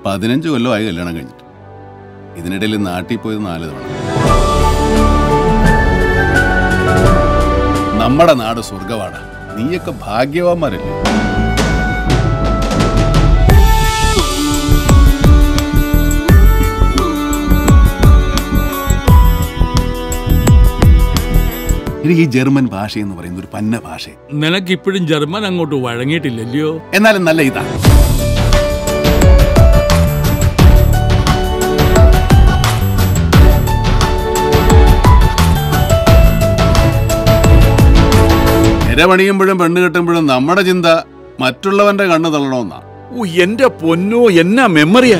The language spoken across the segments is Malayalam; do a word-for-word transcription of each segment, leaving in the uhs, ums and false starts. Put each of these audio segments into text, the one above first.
പതിനഞ്ച് കൊല്ലമായി കല്യാണം കഴിഞ്ഞിട്ട്. ഇതിനിടയിൽ നാട്ടിൽ പോയത് നാല് തവണ. നമ്മുടെ നാട് സ്വർഗവാടാ. നീയൊക്കെ ഭാഗ്യവാന്മാരല്ലേ? എനിക്ക് ഈ ജർമ്മൻ ഭാഷ എന്ന് പറയുന്ന ഒരു പന്ന ഭാഷ. നിനക്കിപ്പോഴും ജർമ്മൻ അങ്ങോട്ട് വഴങ്ങിയിട്ടില്ലല്ലോ. എന്നാലും നല്ല ഇതാ. പണിയുമ്പോഴും പെണ്ണ് കെട്ടുമ്പോഴും നമ്മുടെ ചിന്ത മറ്റുള്ളവന്റെ കണ്ണ് തള്ളണമെന്നാ. ഓ എന്റെ പൊന്നോ, എന്നാ മെമ്മറിയാ.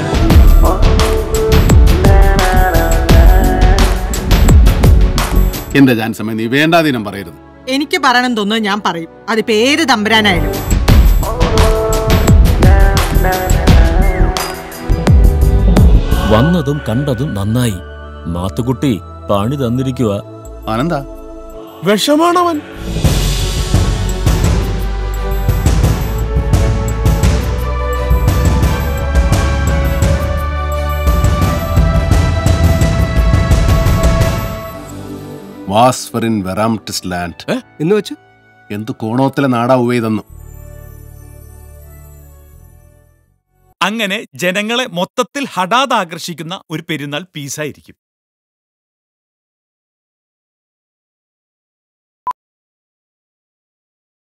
എന്റെ ജാൻസമ്മ, നീ വേണ്ടാതീനം പറയരുത്. എനിക്ക് പറയണം തോന്നുന്നു ഞാൻ പറയും. അത് പേര് തമ്പുരാനായാലും. വന്നതും കണ്ടതും നന്നായി. മാത്തുക്കുട്ടി പണി തന്നിരിക്കുക. ആനന്ദ വിഷമാണവൻ. വാസ്ഫറിൻ വെറാംറ്റിസ് ലാൻഡ് എന്ന് വെച്ച് എന്ത് കോണോത്തിലെ നാടാ ഉവ്വെയ്തെന്നു. അങ്ങനെ ജനങ്ങളെ മൊത്തത്തിൽ ഹഠാത് ആകർഷിക്കുന്ന ഒരു പെരുന്നാൾ പീസായിരിക്കും.